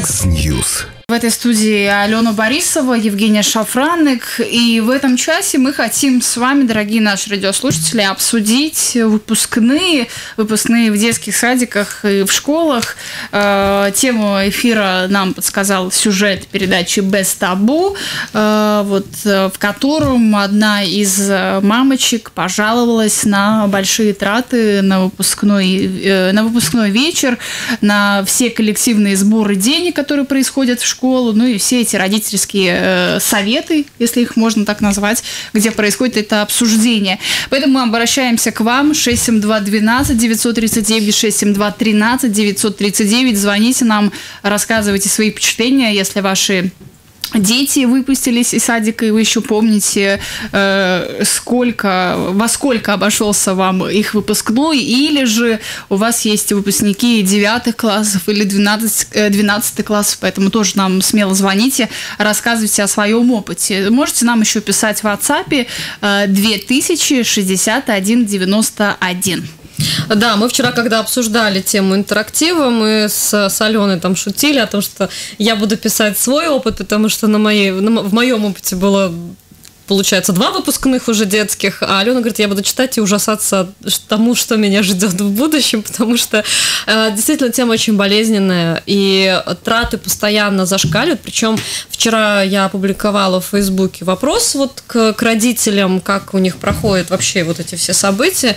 Яндекс.Ньюс. В этой студии Алена Борисова, Евгения Шафранык. И в этом часе мы хотим с вами, дорогие наши радиослушатели, обсудить выпускные в детских садиках и в школах. Тему эфира нам подсказал сюжет передачи «Без табу», в котором одна из мамочек пожаловалась на большие траты на выпускной вечер, на все коллективные сборы денег, которые происходят в школу, ну и все эти родительские советы, если их можно так назвать, где происходит это обсуждение. Поэтому мы обращаемся к вам. 672-12 939, 672-13 939. Звоните нам, рассказывайте свои впечатления, если ваши дети выпустились из садика, и вы еще помните, во сколько обошелся вам их выпускной, или же у вас есть выпускники 9 классов или 12 классов, поэтому тоже нам смело звоните, рассказывайте о своем опыте. Можете нам еще писать в WhatsApp 2061 91. Да, мы вчера, когда обсуждали тему интерактива, мы с Аленой там шутили о том, что я буду писать свой опыт, потому что в моем опыте было, получается, 2 выпускных уже детских, а Алена говорит, я буду читать и ужасаться тому, что меня ждет в будущем, потому что действительно тема очень болезненная, и траты постоянно зашкаливают. Причем вчера я опубликовала в Фейсбуке вопрос к родителям, как у них проходят вообще вот эти все события.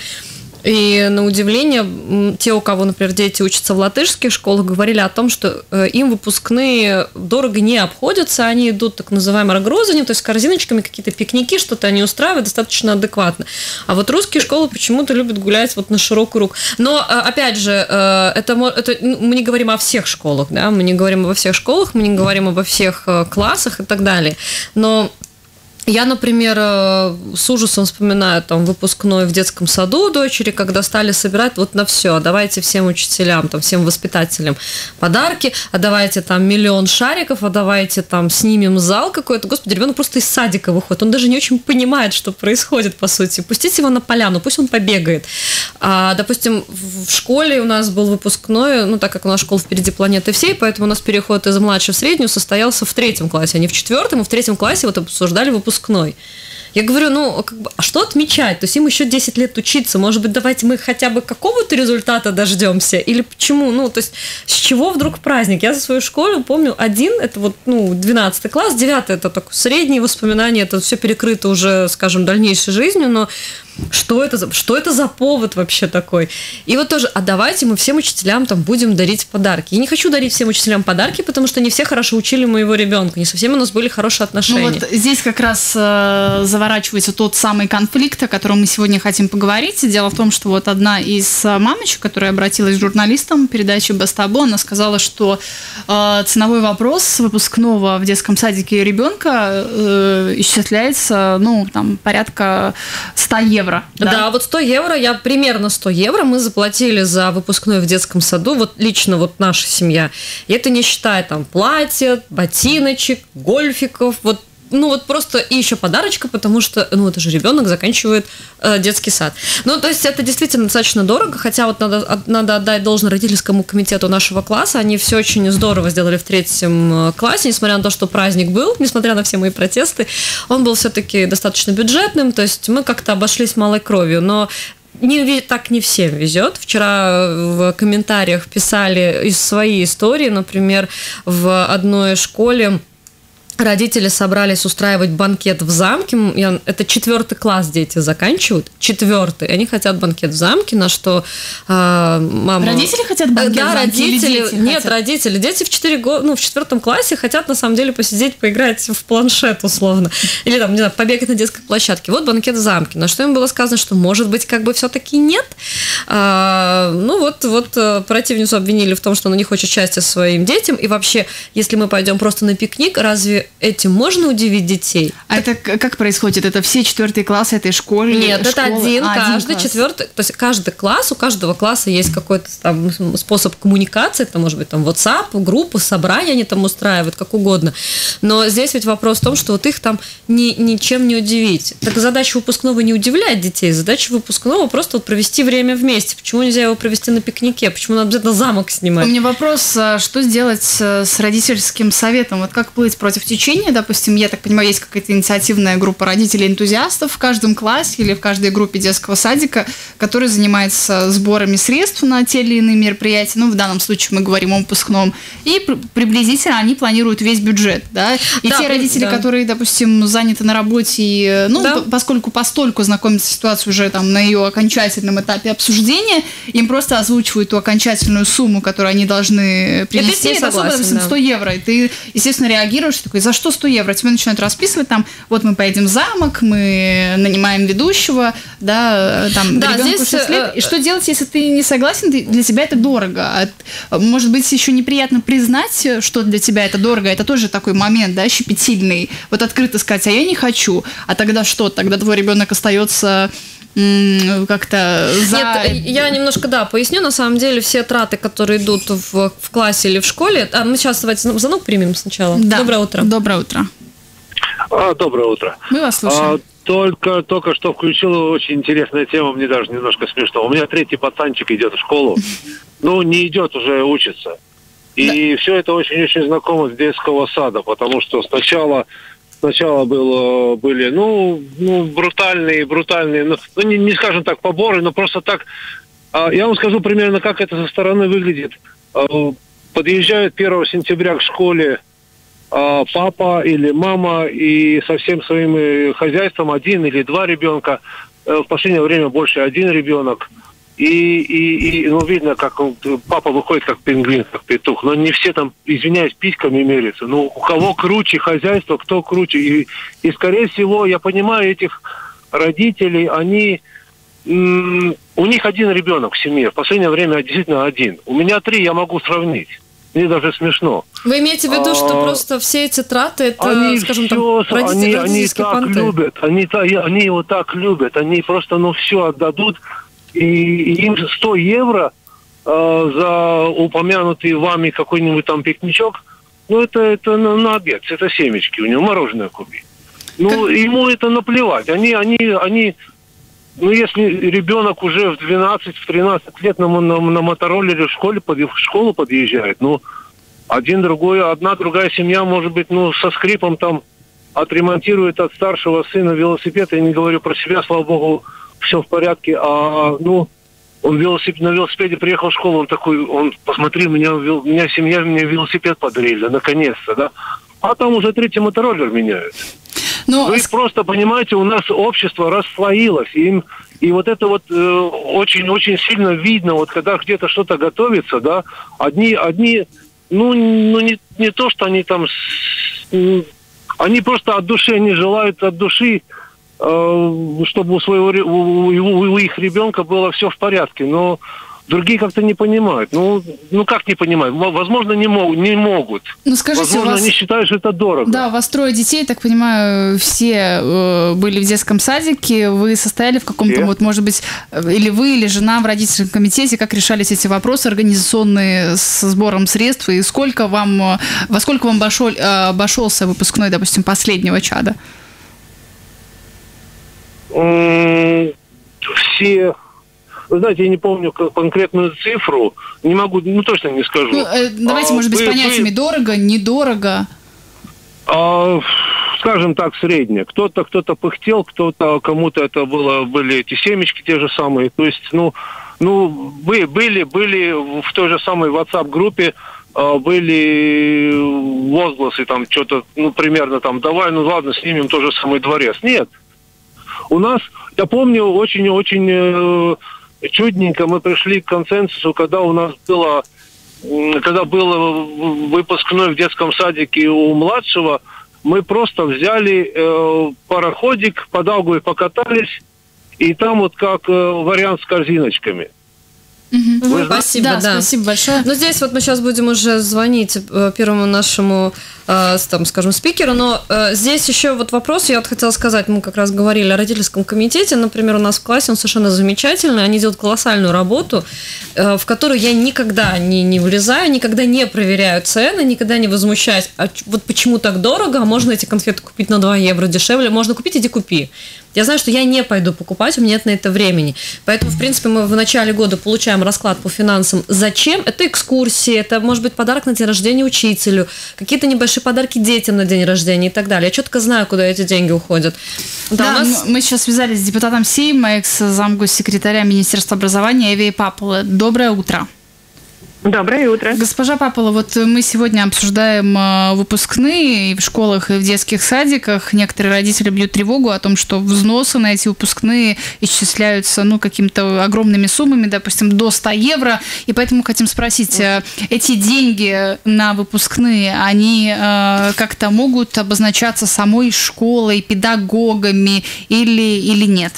И на удивление, те, у кого, например, дети учатся в латышских школах, говорили о том, что им выпускные дорого не обходятся, они идут так называемым рогрозанем, то есть с корзиночками, какие-то пикники, что-то они устраивают достаточно адекватно. А вот русские школы почему-то любят гулять на широкую руку. Но, опять же, это мы не говорим о всех школах, да, мы не говорим обо всех школах, мы не говорим обо всех классах и так далее. Но я, например, с ужасом вспоминаю выпускной в детском саду дочери, когда стали собирать на все. Давайте всем учителям, всем воспитателям подарки, а давайте 1 миллион шариков, а давайте снимем зал какой-то. Господи, ребенок просто из садика выходит. Он даже не очень понимает, что происходит, по сути. Пустите его на поляну, пусть он побегает. Допустим, в школе у нас был выпускной, так как у нас школа впереди планеты всей, поэтому у нас переход из младшей в среднюю состоялся в 3 классе, а не в 4, и в 3 классе обсуждали выпускной. Я говорю, а что отмечать? То есть им еще 10 лет учиться. Может быть, давайте мы хотя бы какого-то результата дождемся? Или почему? То есть с чего вдруг праздник? Я за свою школу помню 1, это 12 класс, 9 это такое средние воспоминания, это все перекрыто уже, скажем, дальнейшей жизнью, но что это за повод вообще такой? И тоже, а давайте мы всем учителям будем дарить подарки. Я не хочу дарить всем учителям подарки, потому что не все хорошо учили моего ребенка, не со всеми у нас были хорошие отношения. Здесь как раз заворачивается тот самый конфликт, о котором мы сегодня хотим поговорить. Дело в том, что одна из мамочек, которая обратилась к журналистам передачи «Без табу», она сказала, что ценовой вопрос выпускного в детском садике ребенка исчисляется, порядка 100 евро. Да, 100 евро, примерно 100 евро мы заплатили за выпускной в детском саду, лично наша семья. И это не считая платья, ботиночек, гольфиков, просто и еще подарочка, потому что, это же ребенок заканчивает детский сад. То есть это действительно достаточно дорого, хотя надо отдать должное родительскому комитету нашего класса, они все очень здорово сделали в 3 классе, несмотря на то, что праздник был, несмотря на все мои протесты, он был все-таки достаточно бюджетным, то есть мы как-то обошлись малой кровью, но так не всем везет. Вчера в комментариях писали из своей истории, например, в одной школе родители собрались устраивать банкет в замке. Это 4 класс дети заканчивают. 4. Они хотят банкет в замке, на что мама... Родители хотят банкет в замке? Родители. Нет, родители. Дети в 4 классе хотят, на самом деле, посидеть, поиграть в планшет, условно. Или, побегать на детской площадке. Банкет в замке. На что им было сказано, что, может быть, все-таки нет. Противницу обвинили в том, что она не хочет счастья своим детям. И вообще, если мы пойдем просто на пикник, разве этим можно удивить детей. А это как происходит? Это все 4 классы этой школы? Нет, это каждый класс. 4, то есть каждый класс, у каждого класса есть какой-то там способ коммуникации, это может быть там WhatsApp, группы, собрания они там устраивают, как угодно. Но здесь ведь вопрос в том, что вот их там ничем не удивить. Так задача выпускного не удивлять детей, задача выпускного просто вот провести время вместе. Почему нельзя его провести на пикнике? Почему надо обязательно замок снимать? У меня вопрос, что сделать с родительским советом? Вот как плыть против течения? Допустим, я так понимаю, есть какая-то инициативная группа родителей-энтузиастов в каждом классе или в каждой группе детского садика, которая занимается сборами средств на те или иные мероприятия. Ну, в данном случае мы говорим о выпускном. И приблизительно они планируют весь бюджет, да? И те родители, которые, допустим, заняты на работе, и, поскольку постольку знакомятся с ситуацией уже там на ее окончательном этапе обсуждения, им просто озвучивают ту окончательную сумму, которую они должны принести. Это особо, допустим, 100 евро. И ты, естественно, реагируешь, такой, за что 100 евро? Тебе начинают расписывать там, вот мы поедем в замок, мы нанимаем ведущего, да, там, ребенку 6 лет. И что делать, если ты не согласен, для тебя это дорого? Может быть, еще неприятно признать, что для тебя это дорого, это тоже такой момент, да, щепетильный. Вот открыто сказать, а я не хочу. А тогда что? Тогда твой ребенок остается как-то за... Нет, я немножко, поясню. На самом деле все траты, которые идут в классе или в школе... мы сейчас давайте звонок примем сначала. Да. Доброе утро. Доброе утро. Доброе утро. Мы вас слушаем. Только что включила очень интересная тема, мне даже немножко смешно. У меня 3-й пацанчик идет в школу. Не идет, уже учится. И все это очень-очень знакомо с детского сада, потому что сначала были брутальные, не скажем так, поборы, но просто так. Я вам скажу примерно, как это со стороны выглядит. Подъезжают 1 сентября к школе папа или мама и со всем своим хозяйством 1 или 2 ребенка. В последнее время больше 1 ребенок. И видно, как папа выходит как пингвин, как петух. Но не все там, извиняюсь, письками мерятся. У кого круче хозяйство, кто круче. И скорее всего, я понимаю этих родителей, у них 1 ребенок в семье. В последнее время действительно 1. У меня 3, я могу сравнить. Мне даже смешно. Вы имеете в виду, что просто все эти траты, это, они так любят. Они его так любят. Они просто, все отдадут. И им 100 евро за упомянутый вами какой-нибудь там пикничок, это на обед, это семечки, у него мороженое купить. Ему это наплевать. Они если ребенок уже в 12-13 лет на мотороллере в школу подъезжает, одна другая семья, может быть, со скрипом там отремонтирует от старшего сына велосипед. Я не говорю про себя, слава богу, все в порядке, он на велосипеде приехал в школу, он посмотри, меня семья, мне велосипед подарили, наконец-то, да. А там уже 3-й мотороллер меняют. Вы просто понимаете, у нас общество расслоилось, и вот это очень-очень сильно видно, когда где-то что-то готовится, да, одни не то, что они там, они просто от души, они желают от души, чтобы у их ребенка было все в порядке, но другие как-то не понимают. Как не понимают? Возможно, не могут. Скажите, возможно, они считают, что это дорого. Да, у вас 3 детей, так понимаю, все были в детском садике. Вы состояли в каком-то, может быть, или вы, или жена в родительском комитете, как решались эти вопросы организационные со сбором средств, и во сколько вам обошелся выпускной, допустим, последнего чада? Все... Вы знаете, я не помню конкретную цифру, не могу, точно не скажу. Давайте, может быть, с понятиями дорого, недорого. Скажем так, среднее. Кто-то пыхтел, кому-то это были эти семечки те же самые. То есть, были в той же самой WhatsApp-группе, были возгласы, там, что-то, примерно там, давай, ладно, снимем тот же самый дворец. Нет. У нас, я помню, очень-очень чудненько мы пришли к консенсусу, когда был выпускной в детском садике у младшего, мы просто взяли пароходик, по Даугаве покатались, и там как вариант с корзиночками. Спасибо, да. Спасибо большое. Но здесь вот мы сейчас будем уже звонить первому нашему, там, скажем, спикеру, но здесь еще вот вопрос, я вот хотела сказать, мы как раз говорили о родительском комитете, например, у нас в классе он совершенно замечательный, они делают колоссальную работу, в которую я никогда не влезаю, никогда не проверяю цены, никогда не возмущаюсь, а вот почему так дорого, а можно эти конфеты купить на 2 евро дешевле, можно купить, иди купи. Я знаю, что я не пойду покупать, у меня нет на это времени. Поэтому, в принципе, мы в начале года получаем расклад по финансам. Зачем? Это экскурсии, это, может быть, подарок на день рождения учителю, какие-то небольшие подарки детям на день рождения и так далее. Я четко знаю, куда эти деньги уходят. Да, мы сейчас связались с депутатом Сейма, экс-замгоссекретаря Министерства образования Евией Папулы. Доброе утро. Доброе утро. Госпожа Папула, вот мы сегодня обсуждаем выпускные и в школах, и в детских садиках. Некоторые родители бьют тревогу о том, что взносы на эти выпускные исчисляются какими-то огромными суммами, допустим, до 100 евро. И поэтому хотим спросить, эти деньги на выпускные, они как-то могут обозначаться самой школой, педагогами или нет?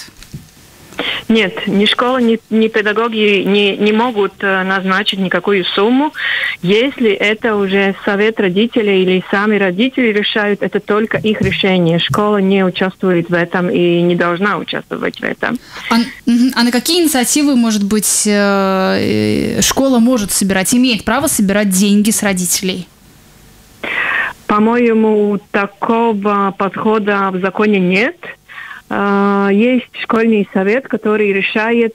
Нет, ни школа, ни педагоги не могут назначить никакую сумму. Если это уже совет родителей или сами родители решают, это только их решение. Школа не участвует в этом и не должна участвовать в этом. А на какие инициативы, может быть, школа может собирать, имеет право собирать деньги с родителей? По-моему, такого подхода в законе нет. Есть школьный совет, который решает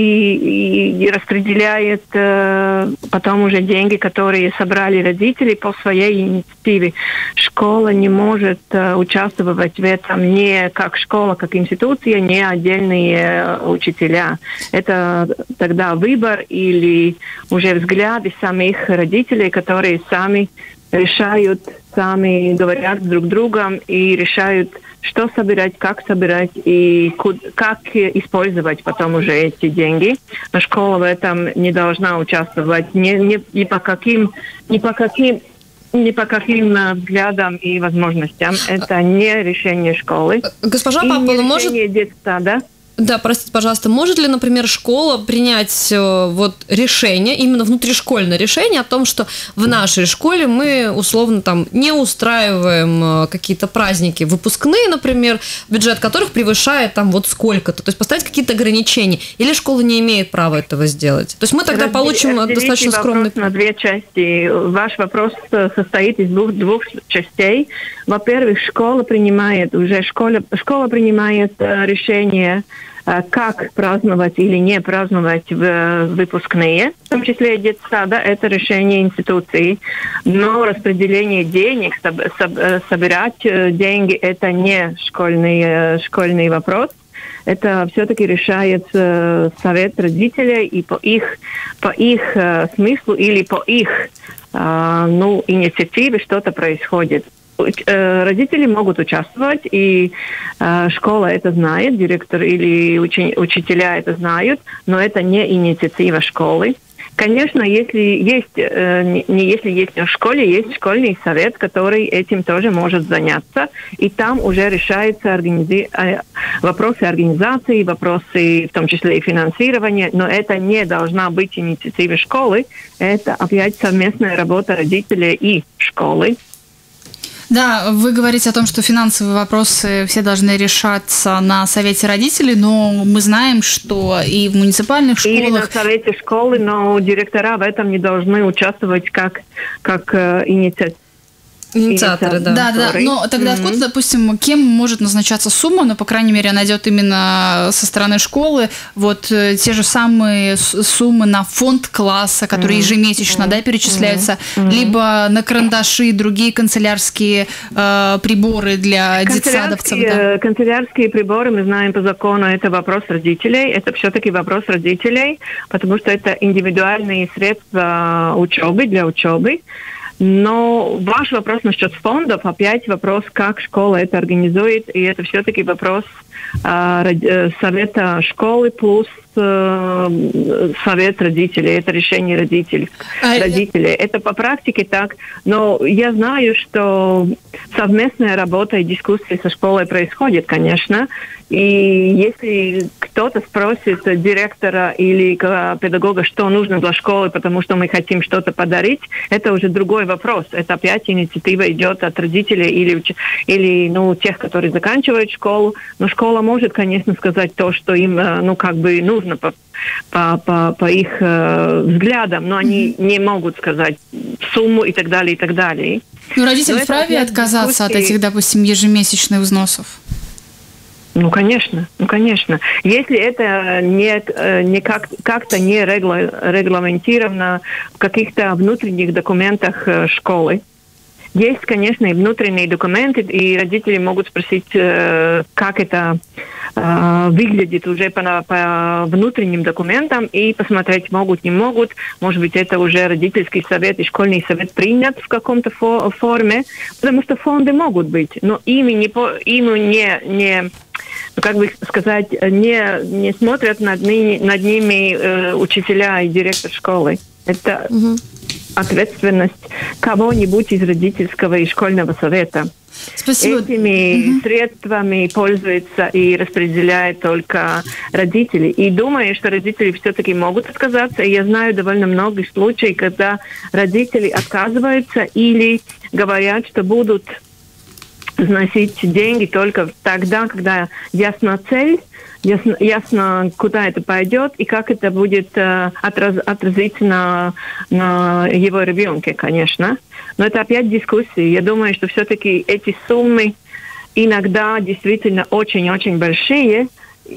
и распределяет потом уже деньги, которые собрали родители по своей инициативе. Школа не может участвовать в этом не как школа, как институция, не отдельные учителя. Это тогда выбор или уже взгляды самих родителей, которые сами решают, сами говорят друг с другом и решают, что собирать, как собирать и как использовать потом уже эти деньги. Но школа в этом не должна участвовать ни по каким взглядам и возможностям. Это не решение школы. Госпожа Папула, может... решение детства, да? Да, простите, пожалуйста, может ли, например, школа принять решение, именно внутришкольное решение о том, что в нашей школе мы условно там не устраиваем какие-то праздники выпускные, например, бюджет которых превышает там вот сколько-то, то есть поставить какие-то ограничения, или школа не имеет права этого сделать? То есть мы тогда получим достаточно скромный... на 2 части. Ваш вопрос состоит из двух частей. Во-первых, школа принимает решение, как праздновать или не праздновать в выпускные, в том числе и детсада, это решение институции. Но распределение денег, собирать деньги, это не школьный вопрос. Это все-таки решает совет родителей, и по их смыслу или по их инициативе что-то происходит. Родители могут участвовать, и школа это знает, директор или учителя это знают, но это не инициатива школы. Конечно, если есть в школе, есть школьный совет, который этим тоже может заняться, и там уже решаются вопросы организации, вопросы в том числе и финансирования, но это не должна быть инициатива школы, это опять совместная работа родителей и школы. Да, вы говорите о том, что финансовые вопросы все должны решаться на совете родителей, но мы знаем, что и в муниципальных школах... Или на совете школы, но директора в этом не должны участвовать как инициаторы, да. Да. Но тогда откуда, допустим, кем может назначаться сумма, но, по крайней мере, она идет именно со стороны школы, вот те же самые суммы на фонд класса, которые ежемесячно перечисляются, либо на карандаши и другие канцелярские приборы для детсадовцев. Канцелярские приборы, мы знаем по закону, это вопрос родителей, это все-таки вопрос родителей, потому что это индивидуальные средства для учебы. Но ваш вопрос насчет фондов, опять вопрос, как школа это организует, и это все-таки вопрос совета школы плюс совет родителей. Это решение родителей. Это по практике так. Но я знаю, что совместная работа и дискуссия со школой происходит, конечно. И если кто-то спросит директора или педагога, что нужно для школы, потому что мы хотим что-то подарить, это уже другой вопрос. Это опять инициатива идет от родителей или тех, которые заканчивают школу. Но школа может, конечно, сказать то, что им нужно по их взглядам, но они не могут сказать сумму и так далее, и так далее. Ну, родители вправе отказаться от этих, допустим, ежемесячных взносов? Ну, конечно. Если это как-то не регламентировано в каких-то внутренних документах школы, есть, конечно, и внутренние документы, и родители могут спросить, как это выглядит уже по внутренним документам, и посмотреть, могут, не могут. Может быть, это уже родительский совет и школьный совет принят в каком-то форме, потому что фонды могут быть, но ими не смотрят над ними учителя и директор школы. Это ответственность кого-нибудь из родительского и школьного совета. Спасибо. Этими средствами пользуются и распределяют только родители. И думаю, что родители все-таки могут отказаться. И я знаю довольно много случаев, когда родители отказываются или говорят, что будут вносить деньги только тогда, когда ясна цель, ясно, куда это пойдет и как это будет отразиться на его ребенке, конечно. Но это опять дискуссии. Я думаю, что все-таки эти суммы иногда действительно очень-очень большие,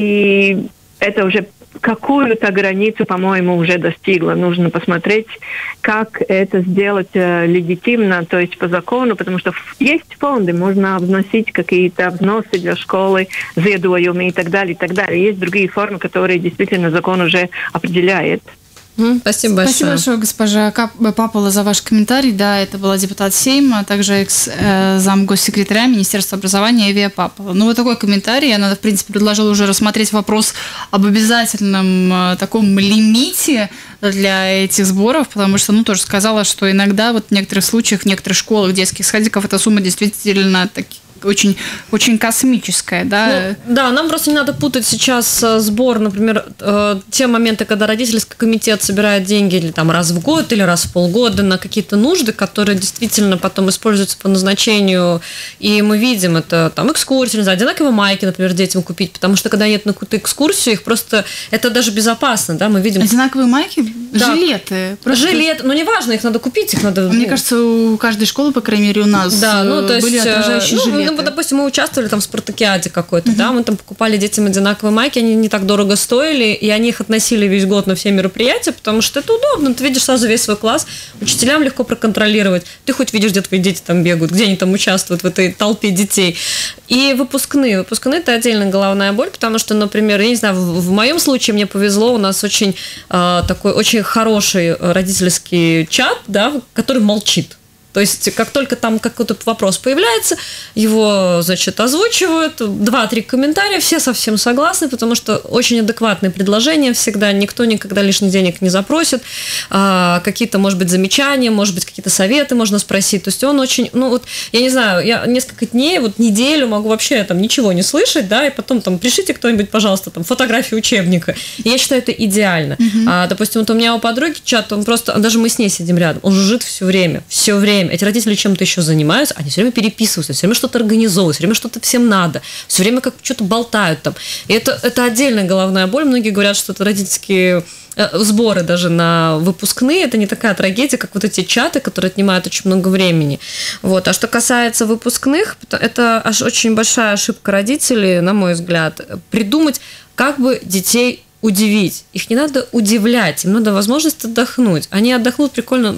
и это уже какую-то границу, по-моему, уже достигло. Нужно посмотреть, как это сделать легитимно, то есть по закону, потому что есть фонды, можно вносить какие-то взносы для школы, зедуемые и так далее, и так далее. Есть другие формы, которые действительно закон уже определяет. Спасибо большое. Спасибо большое, госпожа Папала, за ваш комментарий. Да, это была депутат Сейма, а также экс-замгоссекретаря Министерства образования Эвия Папала. Ну, вот такой комментарий. Она, в принципе, предложила уже рассмотреть вопрос об обязательном таком лимите для этих сборов, потому что, тоже сказала, что иногда в некоторых случаях, в некоторых школах, детских садиков эта сумма действительно очень, очень космическая, да? Да, нам просто не надо путать сейчас сбор, например, те моменты, когда родительский комитет собирает деньги или раз в год, или раз в полгода на какие-то нужды, которые действительно потом используются по назначению, и мы видим это, экскурсии, не знаю, одинаковые майки, например, детям купить, потому что когда нет на какую-то экскурсию, их просто, это даже безопасно, да, мы видим. Одинаковые майки? Да. Жилеты? Жилеты, неважно, их надо купить, их надо... Мне кажется, у каждой школы, по крайней мере, у нас были отражающие жилеты. Допустим, мы участвовали в спартакиаде какой-то, да, мы покупали детям одинаковые майки, они не так дорого стоили, и они их относили весь год на все мероприятия, потому что это удобно, ты видишь сразу весь свой класс, учителям легко проконтролировать, ты хоть видишь, где твои дети бегают, где они участвуют в этой толпе детей. И выпускные это отдельная головная боль, потому что, например, я не знаю, в моем случае мне повезло, у нас очень такой очень хороший родительский чат, да, который молчит. То есть, как только там какой-то вопрос появляется, его, озвучивают, 2-3 комментария, все совсем согласны, потому что очень адекватные предложения всегда, никто никогда лишних денег не запросит, какие-то, может быть, замечания, может быть, какие-то советы можно спросить, то есть он очень, я не знаю, я несколько дней, неделю могу вообще ничего не слышать, да, и потом пришлите кто-нибудь, пожалуйста, фотографию учебника, и я считаю, это идеально. Допустим, у меня у подруги чат, он просто, даже мы с ней сидим рядом, он жужжит все время. Эти родители чем-то еще занимаются, они все время переписываются, все время что-то организовывают, все время что-то всем надо, все время как что-то болтают там. И это отдельная головная боль. Многие говорят, что это родительские сборы даже на выпускные, это не такая трагедия, как эти чаты, которые отнимают очень много времени. А что касается выпускных, это аж очень большая ошибка родителей, на мой взгляд, придумать, как бы детей удивить. Их не надо удивлять, им надо возможность отдохнуть. Они отдохнут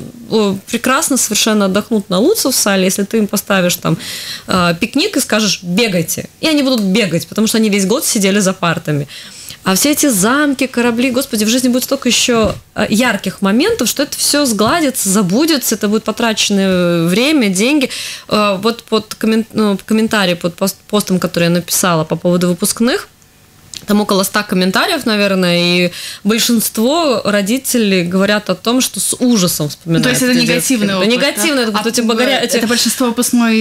прекрасно совершенно отдохнут на Луцу в сале, если ты им поставишь пикник и скажешь «бегайте». И они будут бегать, потому что они весь год сидели за партами. А все эти замки, корабли, господи, в жизни будет столько еще ярких моментов, что это все сгладится, забудется, это будет потраченное время, деньги. Вот под комментарий под постом, который я написала по поводу выпускных, там около 100 комментариев, наверное, и большинство родителей говорят о том, что с ужасом вспоминают. То есть это негативный опыт. Негативный, да? Это большинство выпускной...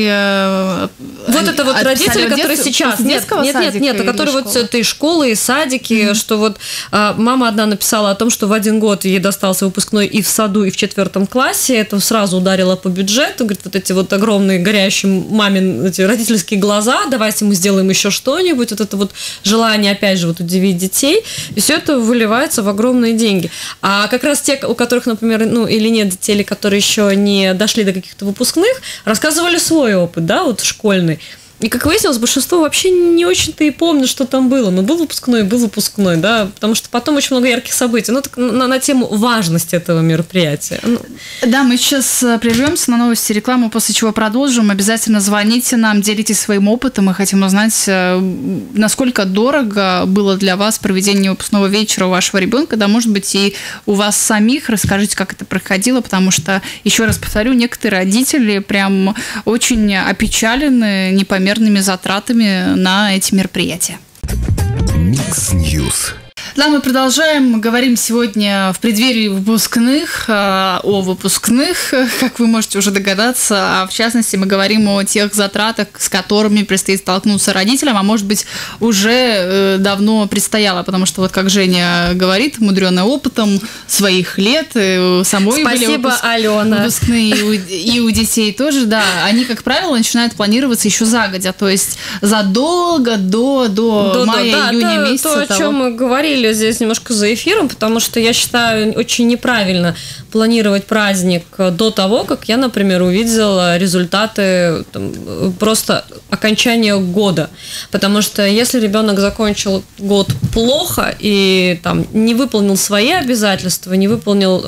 Вот это вот родители, которые сейчас... Нет, которые вот это и школы, и садики, что вот мама одна написала о том, что в один год ей достался выпускной и в саду, и в 4 классе. Это сразу ударило по бюджету. Говорит, вот эти вот огромные горящие мамин эти родительские глаза, давайте мы сделаем еще что-нибудь. Вот это вот желание опять же вот удивить детей, и все это выливается в огромные деньги. А как раз те, у которых, например, или нет детей, или которые еще не дошли до каких-то выпускных, рассказывали свой опыт, да, вот школьный. И, как выяснилось, большинство вообще не очень-то и помнит, что там было. Но был выпускной, да, потому что потом очень много ярких событий. На тему важности этого мероприятия. Да, мы сейчас прервемся на новости, рекламу, после чего продолжим. Обязательно звоните нам, делитесь своим опытом. Мы хотим узнать, насколько дорого было для вас проведение выпускного вечера у вашего ребенка. Да, может быть, и у вас самих. Расскажите, как это проходило, потому что, еще раз повторю, некоторые родители прям очень опечалены непомерными затратами на эти мероприятия. Микс Ньюс. Да, мы продолжаем. Говорим сегодня в преддверии выпускных, о выпускных, как вы можете уже догадаться. А в частности, мы говорим о тех затратах, с которыми предстоит столкнуться родителям, а может быть, уже давно предстояло. Потому что, вот как Женя говорит, мудрёная опытом своих лет, самой Спасибо, были Алена. Выпускные, и у детей тоже, да. Они, как правило, начинают планироваться еще загодя, то есть задолго до мая-июня месяца. То, о чем мы говорили здесь немножко за эфиром, потому что я считаю очень неправильно планировать праздник до того, как я, например, увидела результаты просто окончания года. Потому что если ребенок закончил год плохо и не выполнил свои обязательства, не выполнил,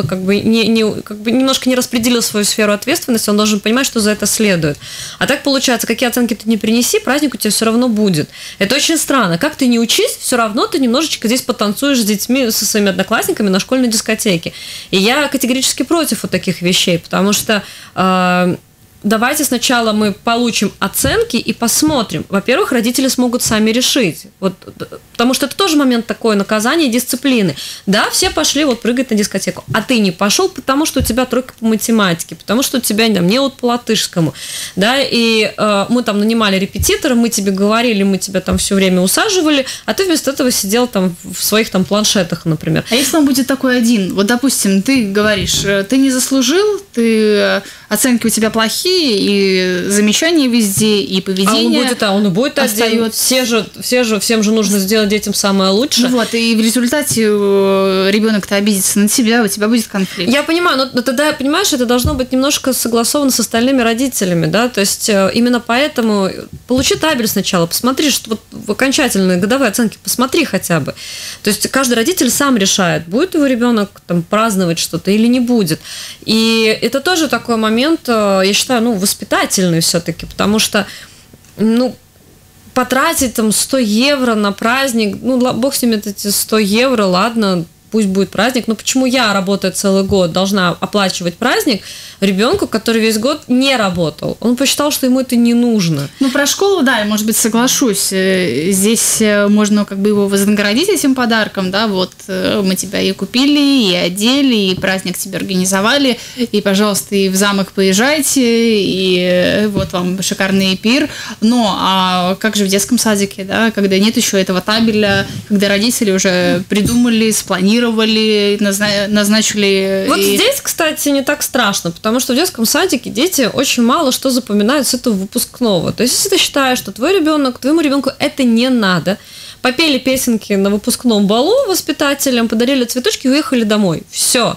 немножко не распределил свою сферу ответственности, он должен понимать, что за это следует. А так получается, какие оценки ты не принеси, праздник у тебя все равно будет. Это очень странно. Как ты не учись, все равно ты немножечко здесь потанцуешь с детьми, со своими одноклассниками на школьной дискотеке. И я категорически против вот таких вещей, потому что давайте сначала мы получим оценки и посмотрим. Во-первых, родители смогут сами решить. Потому что это тоже момент такой наказания и дисциплины. Да, все пошли прыгать на дискотеку, а ты не пошел, потому что у тебя 3 по математике, потому что у тебя не по латышскому. Да, и мы нанимали репетитора, мы тебе говорили, мы тебя все время усаживали, а ты вместо этого сидел в своих планшетах, например. А если он будет такой один? Вот, допустим, ты говоришь, ты не заслужил, оценки у тебя плохие, и замечания везде, и поведение. Он и будет один. Всем же нужно сделать детям самое лучшее. И в результате ребенок-то обидится на тебя, у тебя будет конфликт. Я понимаю, но тогда, понимаешь, это должно быть немножко согласовано с остальными родителями, да, то есть именно поэтому получи табель сначала, посмотри, что в окончательные годовые оценки, посмотри хотя бы. То есть каждый родитель сам решает, будет его ребенок праздновать что-то или не будет. И это тоже такой момент, я считаю, воспитательный все-таки, потому что, потратить 100 евро на праздник, бог с ними, эти 100 евро, ладно, пусть будет праздник, но почему я, работая целый год, должна оплачивать праздник ребенку, который весь год не работал? Он посчитал, что ему это не нужно. Про школу, да, я, может быть, соглашусь. Здесь можно его вознаградить этим подарком, да, мы тебя и купили, и одели, и праздник тебе организовали, и, пожалуйста, и в замок поезжайте, и вам шикарный пир. Но, а как же в детском садике, да, когда нет еще этого табеля, когда родители уже придумали, спланировали, назначили... Здесь, кстати, не так страшно, потому что в детском садике дети очень мало что запоминают с этого выпускного. То есть, если ты считаешь, что твоему ребенку это не надо, попели песенки на выпускном балу воспитателям, подарили цветочки и уехали домой. Все.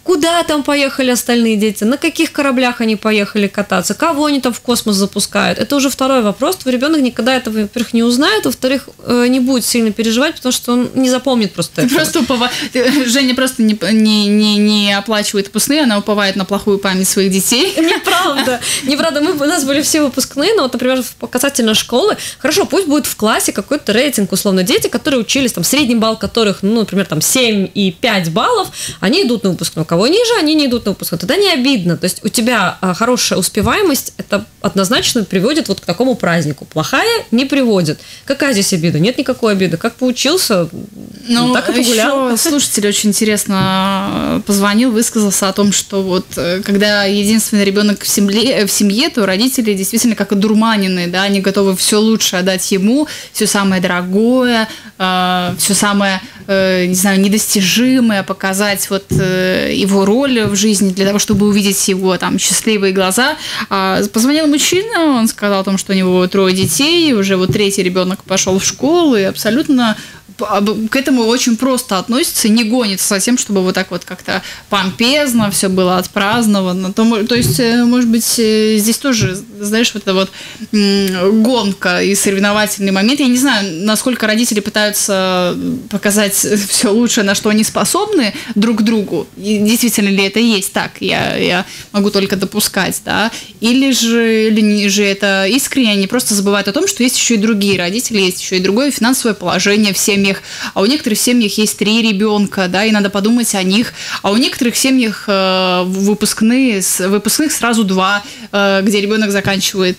куда там поехали остальные дети, на каких кораблях они поехали кататься, кого они там в космос запускают. Это уже второй вопрос. Твой ребенок никогда этого, во-первых, не узнает, во-вторых, не будет сильно переживать, потому что он не запомнит просто этого. Женя просто не оплачивает выпускные, она уповает на плохую память своих детей. Неправда. У нас были все выпускные, но вот, например, в касательно школы, хорошо, пусть будет в классе какой-то рейтинг, условно, дети, которые учились, там, средний балл которых, ну, например, там, 7 и 5 баллов, они идут на выпускной. У кого ниже, они не идут на выпускной. Тогда не обидно. То есть у тебя хорошая успеваемость, это однозначно приводит вот к такому празднику. Плохая не приводит. Какая здесь обида? Нет никакой обиды. Как поучился, так и погулял. Еще слушатель очень интересно позвонил, высказался о том, что вот когда единственный ребенок в семье, то родители действительно как одурманенные, да, они готовы все лучше отдать ему, все самое дорогое, все самое, не знаю, недостижимое, показать вот его роль в жизни для того, чтобы увидеть его там счастливые глаза. Позвонил мужчина, он сказал о том, что у него 3 детей, уже вот 3-й ребенок пошел в школу, и абсолютно к этому очень просто относится, не гонится за тем, чтобы вот так вот как-то помпезно все было отпраздновано. То есть, может быть, здесь тоже, знаешь, вот эта вот гонка и соревновательный момент. Я не знаю, насколько родители пытаются показать все лучшее, на что они способны друг другу. И действительно ли это есть так? Я могу только допускать, да? Или же это искренне, они просто забывают о том, что есть еще и другие родители, есть еще и другое финансовое положение в семье. А у некоторых семьях есть 3 ребенка, да, и надо подумать о них. А у некоторых семьях выпускных сразу 2, где ребенок заканчивает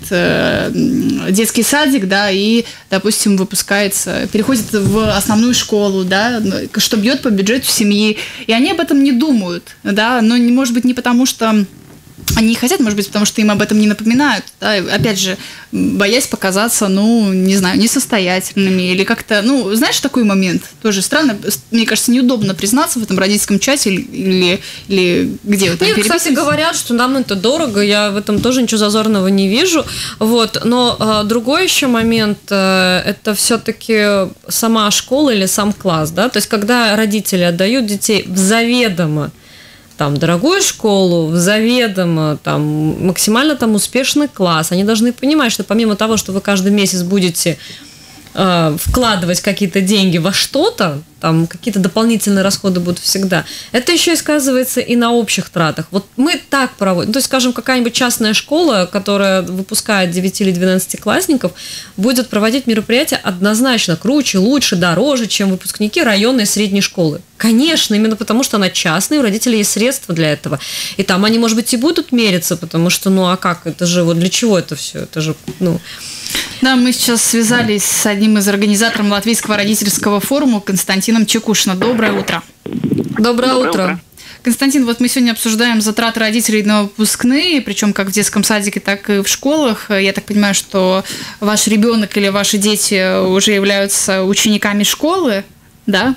детский садик, да, и, допустим, переходит в основную школу, да, что бьет по бюджету семьи. И они об этом не думают, да, но, может быть, не потому, что они не хотят, может быть, потому что им об этом не напоминают, да, опять же, боясь показаться, ну, не знаю, несостоятельными или как-то, ну, знаешь, такой момент, тоже странно, мне кажется, неудобно признаться в этом родительском чате или где вы там переписываетесь. Кстати, говорят, что нам это дорого, я в этом тоже ничего зазорного не вижу, вот, но другой еще момент, это все-таки сама школа или сам класс, да, то есть когда родители отдают детей в заведомо там дорогую школу, заведомо там максимально там успешный класс. Они должны понимать, что помимо того, что вы каждый месяц будете вкладывать какие-то деньги во что-то, там какие-то дополнительные расходы будут всегда. Это еще и сказывается и на общих тратах. Вот мы так проводим. То есть, скажем, какая-нибудь частная школа, которая выпускает 9 или 12-классников, будет проводить мероприятия однозначно круче, лучше, дороже, чем выпускники районной средней школы. Конечно, именно потому, что она частная, у родителей есть средства для этого. И там они, может быть, и будут мериться, потому что, ну а как, это же, вот для чего это все? Это же, ну... Да, мы сейчас связались с одним из организаторов Латвийского родительского форума Константином Чекушиным. Доброе утро. Доброе утро. Константин, вот мы сегодня обсуждаем затраты родителей на выпускные, причем как в детском садике, так и в школах. Я так понимаю, что ваш ребенок или ваши дети уже являются учениками школы, да?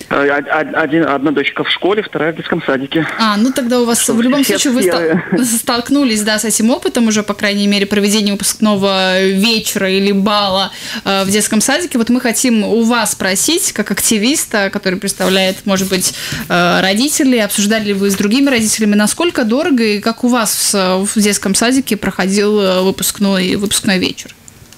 Одна дочка в школе, вторая в детском садике. Ну тогда у вас в любом случае вы столкнулись, да, с этим опытом уже, по крайней мере, проведения выпускного вечера или бала в детском садике. Вот мы хотим у вас спросить, как активиста, который представляет, может быть, родителей, обсуждали ли вы с другими родителями, насколько дорого и как у вас в детском садике проходил выпускной вечер?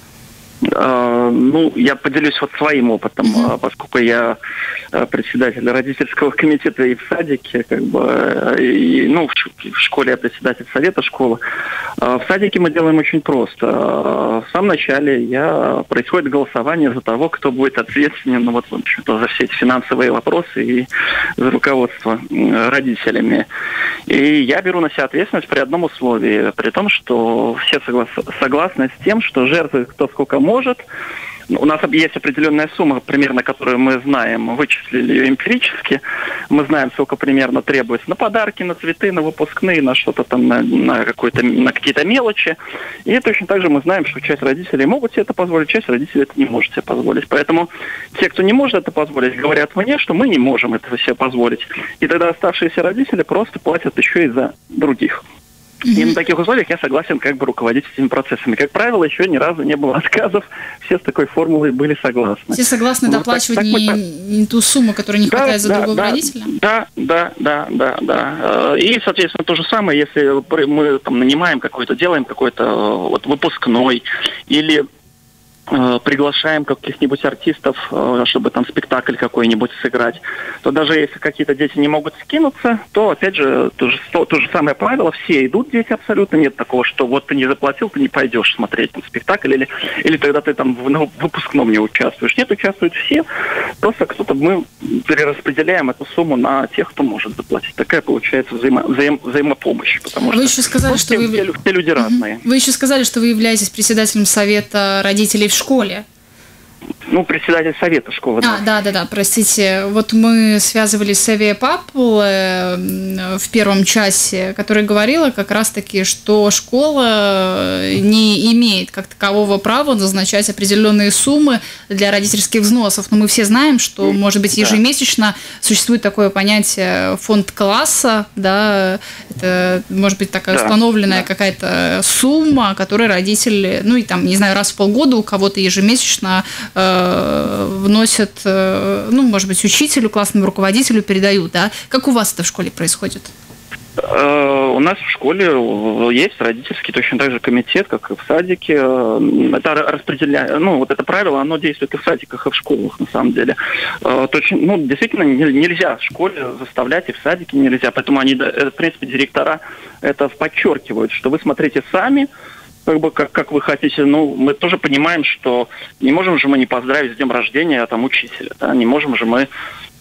Ну, я поделюсь вот своим опытом, поскольку я председатель родительского комитета и в садике, как бы, в школе я председатель совета школы. В садике мы делаем очень просто. В самом начале происходит голосование за того, кто будет ответственен, в общем-то, за все эти финансовые вопросы и за руководство родителями. И я беру на себя ответственность при одном условии, при том, что все согласны с тем, что жертвует кто сколько может. У нас есть определенная сумма, примерно, которую мы знаем, вычислили ее эмпирически. Мы знаем, сколько примерно требуется на подарки, на цветы, на выпускные, на что-то там, на какие-то мелочи. И точно так же мы знаем, что часть родителей могут себе это позволить, часть родителей это не может себе позволить. Поэтому те, кто не может это позволить, говорят мне, что мы не можем этого себе позволить. И тогда оставшиеся родители просто платят еще и за других. И на таких условиях я согласен как бы руководить этими процессами. Как правило, еще ни разу не было отказов, все с такой формулой были согласны. Все согласны доплачивать не ту сумму, которая не хватает за другого родителя? Да. И, соответственно, то же самое, если мы там нанимаем делаем какой-то вот выпускной или приглашаем каких-нибудь артистов, чтобы там спектакль какой-нибудь сыграть, то даже если какие-то дети не могут скинуться, то, опять же, то же самое правило, все идут дети абсолютно, нет такого, что вот ты не заплатил, ты не пойдешь смотреть там спектакль, или тогда ты там в выпускном не участвуешь. Нет, участвуют все, просто мы перераспределяем эту сумму на тех, кто может заплатить. Такая получается взаимопомощь, потому что еще сказали, что все люди разные. Вы еще сказали, что вы являетесь председателем совета родителей в школе. Председатель совета школы. Да, простите. Вот мы связывались с Эвией Папл в первом часе, которая говорила как раз-таки, что школа не имеет как такового права назначать определенные суммы для родительских взносов. Но мы все знаем, что, может быть, ежемесячно существует такое понятие фонд класса, да, это может быть такая установленная какая-то сумма, которую родители, раз в полгода у кого-то ежемесячно вносят, может быть, учителю, классному руководителю передают, да? Как у вас это в школе происходит? У нас в школе есть родительский точно так же комитет, как и в садике. Это это правило, оно действует и в садиках, и в школах, на самом деле. Действительно, нельзя в школе заставлять, и в садике нельзя. Поэтому в принципе, директора это подчеркивают, что вы смотрите сами, как вы хотите. Мы тоже понимаем, что не можем же мы не поздравить с днем рождения учителя. Да? Не можем же мы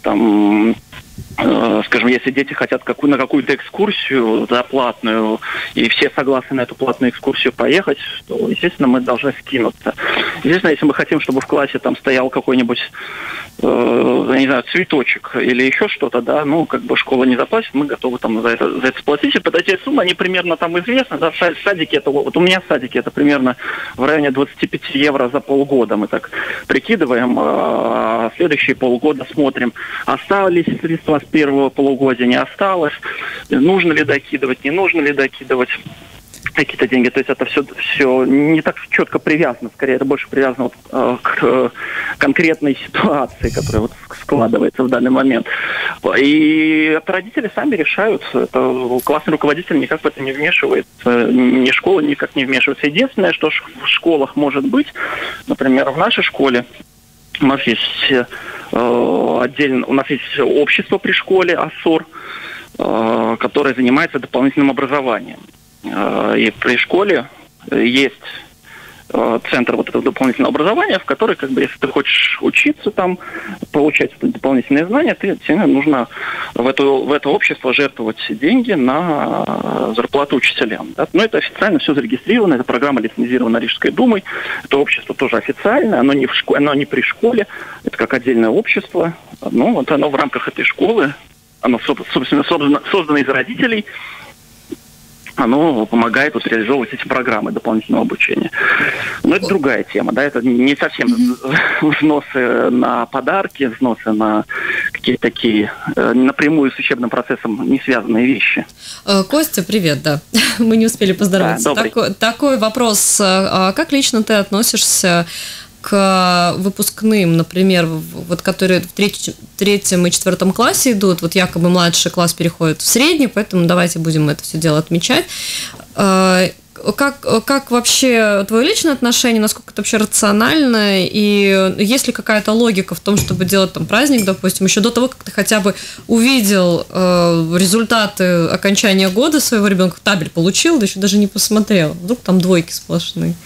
скажем, если дети хотят на какую-то экскурсию платную, и все согласны на эту платную экскурсию поехать, то, естественно, мы должны скинуться. Естественно, если мы хотим, чтобы в классе там стоял какой-нибудь, цветочек или еще что-то, да, школа не заплатит, мы готовы за это платить. И под эти суммы, они примерно известны, да, в садике у меня в садике это примерно в районе 25 евро за полгода. Мы так прикидываем, а следующие полгода смотрим, остались средства с первого полугодия, не осталось, нужно ли докидывать, не нужно ли докидывать какие-то деньги. То есть это все не так четко привязано, скорее это больше привязано к конкретной ситуации, которая складывается в данный момент. И это родители сами решают. Это классный руководитель никак в это не вмешивается, ни школа никак не вмешивается. Единственное, что в школах может быть, например, в нашей школе у нас есть общество при школе АСОР, которое занимается дополнительным образованием. И при школе есть центр этого дополнительного образования, в который, если ты хочешь учиться там, получать дополнительные знания, тебе нужно в это общество жертвовать деньги на зарплату учителям. Да? Но это официально все зарегистрировано, эта программа лицензирована Рижской думой, это общество тоже официальное, оно не при школе, это как отдельное общество, оно в рамках этой школы, оно, собственно, создано из родителей, оно помогает реализовывать эти программы дополнительного обучения. Но это другая тема, да, это не совсем взносы на подарки, взносы на какие-то такие напрямую с учебным процессом не связанные вещи. Костя, привет, да. Мы не успели поздороваться. Такой вопрос. Как лично ты относишься к выпускным, например, которые в 3 и 4 классе идут, якобы младший класс переходит в средний, поэтому давайте будем это все дело отмечать. Как вообще твое личное отношение, насколько это вообще рационально, и есть ли какая-то логика в том, чтобы делать праздник, допустим, еще до того, как ты хотя бы увидел результаты окончания года своего ребенка, табель получил, да еще даже не посмотрел, вдруг там двойки сплошные.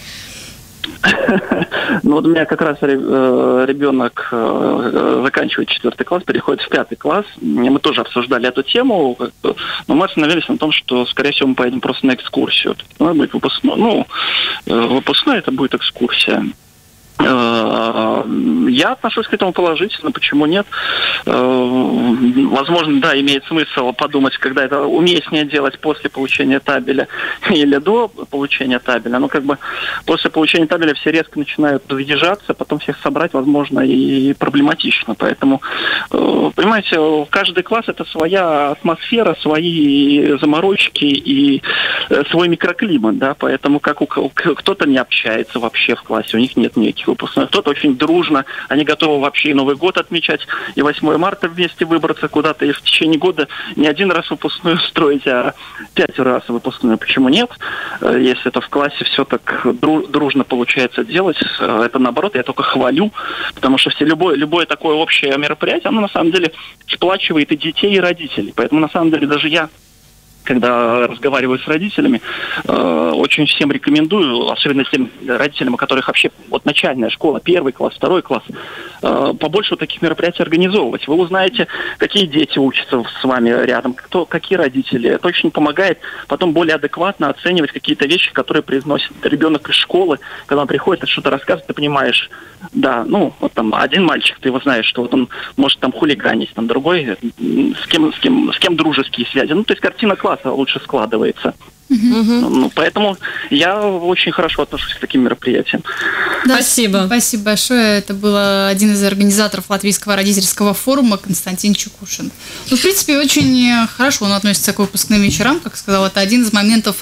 У меня как раз ребенок заканчивает 4 класс, переходит в 5 класс. Мы тоже обсуждали эту тему, но мы остановились на том, что, скорее всего, мы поедем просто на экскурсию. Надо будет выпускной это будет экскурсия. Я отношусь к этому положительно, почему нет? Возможно, да, имеет смысл подумать, когда это уместнее делать после получения табеля или до получения табеля. Но как бы после получения табеля все резко начинают разъезжаться, потом всех собрать, возможно, и проблематично. Поэтому, понимаете, каждый класс – это своя атмосфера, свои заморочки и свой микроклимат, да, поэтому как кто-то не общается вообще в классе, у них нет никаких выпускных, кто-то очень дружно, они готовы вообще и Новый год отмечать, и 8 марта вместе выбраться куда-то, и в течение года не один раз выпускную строить, а 5 раз выпускную. Почему нет? Если это в классе все так дружно получается делать, это наоборот, я только хвалю, потому что любое такое общее мероприятие, оно на самом деле сплачивает и детей, и родителей. Поэтому на самом деле даже я, когда разговариваю с родителями, очень всем рекомендую, особенно тем родителям, у которых вообще вот начальная школа, 1 класс, 2 класс, побольше вот таких мероприятий организовывать. Вы узнаете, какие дети учатся с вами рядом, какие родители. Это очень помогает потом более адекватно оценивать какие-то вещи, которые произносит ребенок из школы. Когда он приходит, что-то рассказывает, ты понимаешь, да, ну, вот там один мальчик, ты его знаешь, что вот он может там хулиганить, там другой, с кем дружеские связи. Ну, то есть картина класса лучше складывается. Ну, поэтому я очень хорошо отношусь к таким мероприятиям. Да, спасибо. Спасибо большое. Это был один из организаторов Латвийского родительского форума Константин Чекушин. Ну, в принципе, очень хорошо он относится к выпускным вечерам, как сказал. Это один из моментов,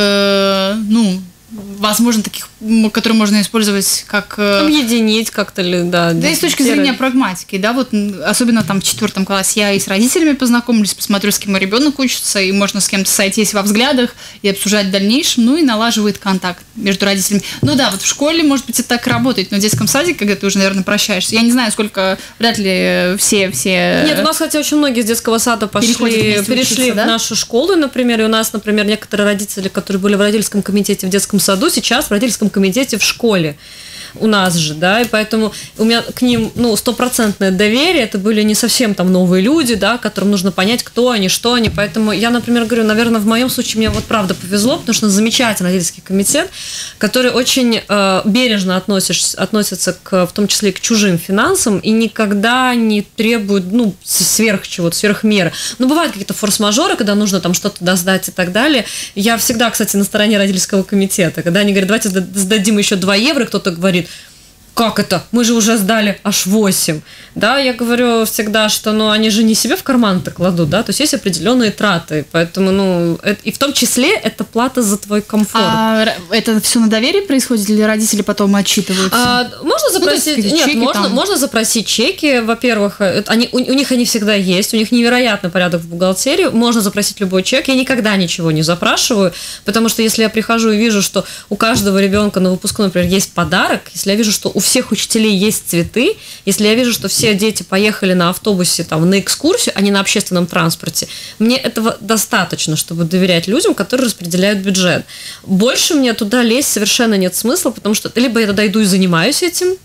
возможно, таких, которые можно использовать как... Объединить как-то ли, да. Да и с точки зрения прагматики, да, вот особенно там в 4 классе я и с родителями познакомлюсь, посмотрю, с кем мой ребенок учится, и можно с кем-то сойтись во взглядах и обсуждать в дальнейшем, ну и налаживает контакт между родителями. Ну да, вот в школе, может быть, это так и работает, но в детском садике, когда ты уже, наверное, прощаешься, я не знаю, сколько, вряд ли все... Нет, у нас, кстати, очень многие из детского сада перешли в нашу школу, например, и у нас, например, некоторые родители, которые были в родительском комитете в детском саду, сейчас в родительском комитете в школе. У нас же, да, и поэтому у меня к ним, 100% доверие, это были не совсем там новые люди, да, которым нужно понять, кто они, что они, поэтому я, например, говорю, наверное, в моем случае мне вот правда повезло, потому что замечательный родительский комитет, который очень бережно относится в том числе и к чужим финансам и никогда не требует, сверх чего-то, сверх меры. Бывают какие-то форс-мажоры, когда нужно там что-то досдать и так далее. Я всегда, кстати, на стороне родительского комитета, когда они говорят, давайте сдадим еще 2 евро, кто-то говорит, как это? Мы же уже сдали аж 8. Да, я говорю всегда, что они же не себе в карман-то кладут, да, то есть есть определенные траты, поэтому, и в том числе это плата за твой комфорт. А это все на доверии происходит или родители потом отчитываются? Можно запросить, можно запросить чеки, во-первых, у них они всегда есть, у них невероятный порядок в бухгалтерии, можно запросить любой чек, я никогда ничего не запрашиваю, потому что если я прихожу и вижу, что у каждого ребенка на выпускной, например, есть подарок, если я вижу, что у всех учителей есть цветы, если я вижу, что все дети поехали на автобусе там, на экскурсию, а не на общественном транспорте, мне этого достаточно, чтобы доверять людям, которые распределяют бюджет. Больше мне туда лезть совершенно нет смысла, потому что либо я туда иду и занимаюсь этим,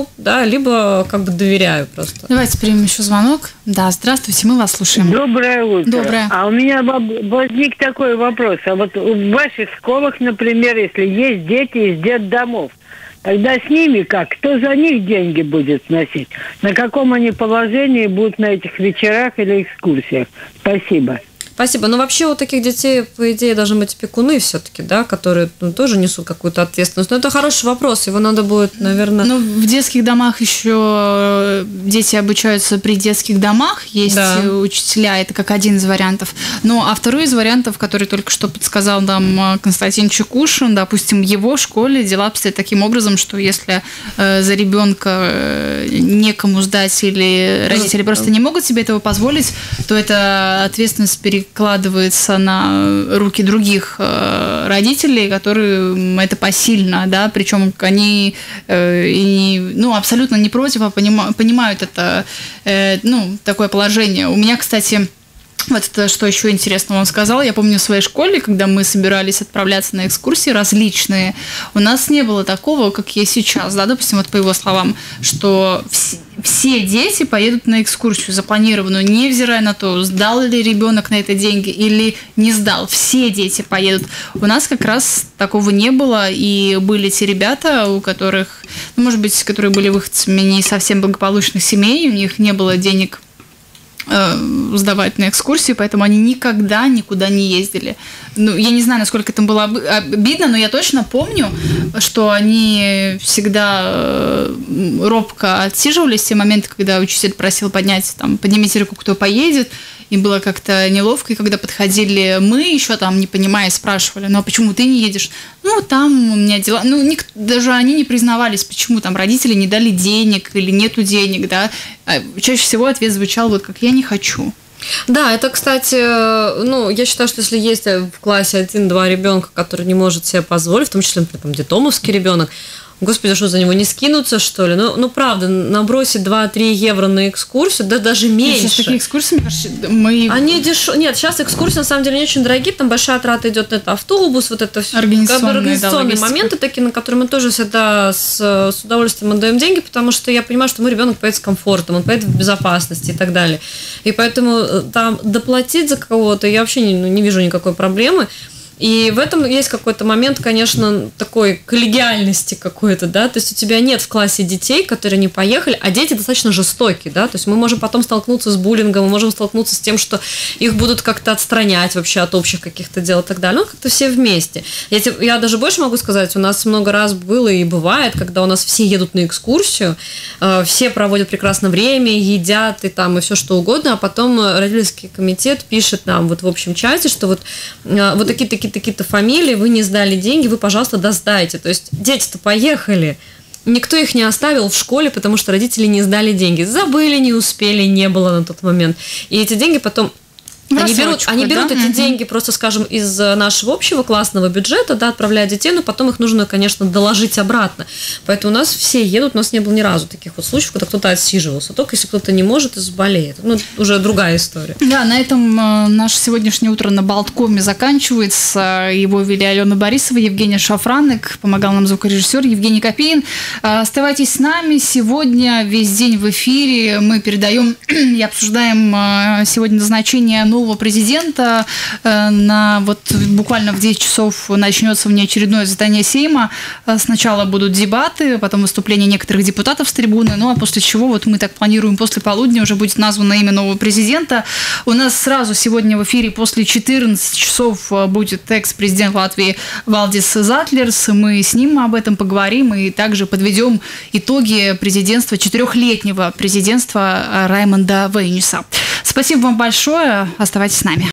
либо как бы доверяю просто. Давайте примем еще звонок. Да, здравствуйте, мы вас слушаем. Доброе утро. Доброе. А у меня возник такой вопрос. А вот в ваших школах, например, если есть дети из детдомов, тогда с ними как? Кто за них деньги будет сносить? На каком они положении будут на этих вечерах или экскурсиях? Спасибо. Спасибо. Но вообще у таких детей, по идее, должны быть опекуны все-таки, да, которые тоже несут какую-то ответственность. Но это хороший вопрос, его надо будет, наверное... В детских домах еще дети обучаются при детских домах, есть учителя, это как один из вариантов. А второй из вариантов, который только что подсказал нам Константин Чекушин, допустим, в его школе дела обстоят таким образом, что если за ребенка некому сдать или родители просто не могут себе этого позволить, то эта ответственность перекладывается на руки других родителей, которые это посильно, да, причем они абсолютно не против, а понимают это, такое положение. У меня, кстати, вот это, что еще интересного он сказал, я помню в своей школе, когда мы собирались отправляться на экскурсии различные, у нас не было такого, как есть сейчас, да, допустим, вот по его словам, что все дети поедут на экскурсию запланированную, невзирая на то, сдал ли ребенок на это деньги или не сдал. Все дети поедут. У нас как раз такого не было, и были те ребята, у которых, может быть, которые были выходцами не совсем благополучных семей, у них не было денег сдавать на экскурсии, поэтому они никогда никуда не ездили. Ну, я не знаю, насколько это было обидно, но я точно помню, что они всегда робко отсиживались в те моменты, когда учитель просил поднять, там, поднимите руку, кто поедет, и было как-то неловко, и когда подходили мы, еще там, не понимая, спрашивали, ну, а почему ты не едешь? Ну, там у меня дела... Ну, даже они не признавались, почему там родители не дали денег или нету денег, да. Чаще всего ответ звучал вот как «я не хочу». Да, это, кстати, я считаю, что если есть в классе 1-2 ребенка, который не может себе позволить, в том числе, например, там, детдомовский ребенок, господи, что за него не скинуться, что ли? Ну, правда, набросить 2-3 евро на экскурсию, да даже меньше. Сейчас такие экскурсии, мне кажется, мы... Они Нет, сейчас экскурсии, на самом деле, не очень дорогие, там большая трата идет на это автобус, вот это все. Организационные моменты такие, на которые мы тоже всегда с удовольствием отдаем деньги, потому что я понимаю, что мой ребенок поедет с комфортом, он поедет в безопасности и так далее. И поэтому там доплатить за кого-то я вообще не вижу никакой проблемы. И в этом есть какой-то момент, конечно, такой коллегиальности какой-то, да, то есть у тебя нет в классе детей, которые не поехали, а дети достаточно жестокие, да, то есть мы можем потом столкнуться с буллингом, мы можем столкнуться с тем, что их будут как-то отстранять вообще от общих каких-то дел и так далее, как-то все вместе. Я даже больше могу сказать, у нас много раз было и бывает, когда у нас все едут на экскурсию, все проводят прекрасное время, едят и все что угодно, а потом родительский комитет пишет нам вот в общем чате, что вот такие-то фамилии, вы не сдали деньги, вы, пожалуйста, досдайте. То есть дети-то поехали, никто их не оставил в школе, потому что родители не сдали деньги. Забыли, не успели, не было на тот момент. И эти деньги потом... Они берут эти деньги просто, скажем, из нашего общего классного бюджета, да, отправляют детей, но потом их нужно, конечно, доложить обратно. Поэтому у нас все едут, у нас не было ни разу таких вот случаев, когда кто-то отсиживался. Только если кто-то не может и заболеет. Уже другая история. Да, на этом наше сегодняшнее утро на Болткоме заканчивается. Его вели Алена Борисова, Евгения Шафранык, помогал нам звукорежиссер Евгений Копейн. Оставайтесь с нами. Сегодня весь день в эфире мы передаем и обсуждаем сегодня назначение нового президента. Буквально в 10 часов начнется внеочередное заседание Сейма. Сначала будут дебаты, потом выступления некоторых депутатов с трибуны, а после чего мы так планируем, после полудня уже будет названо имя нового президента. У нас сразу сегодня в эфире после 14 часов будет экс-президент Латвии Валдис Затлерс. Мы с ним об этом поговорим и также подведем итоги президентства, 4-летнего президентства Раймонда Вейниса. Спасибо вам большое. Оставайтесь с нами.